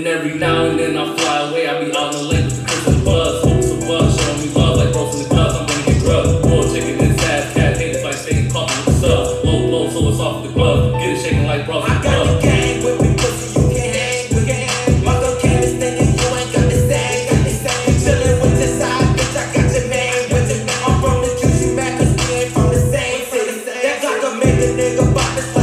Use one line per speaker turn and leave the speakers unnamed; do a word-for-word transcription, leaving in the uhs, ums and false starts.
every now and then I fly away. I be out in the lake with the kids and the buzz. Focus the buzz, showing me love like bros in the clubs. I'm gonna get grub. More chicken than ass cat. Haters like staying coffee with the sub. Low blow, so it's off the glove. Get it shaking like bros.
I got the gang with me, pussy, you can't hang with gang. My girl can't be thinking you ain't got the same, got the same. Chillin' with this side, bitch, I got your name with it. I'm from the Q C Mac, cause we ain't from the same city. That clock will make a nigga bop this.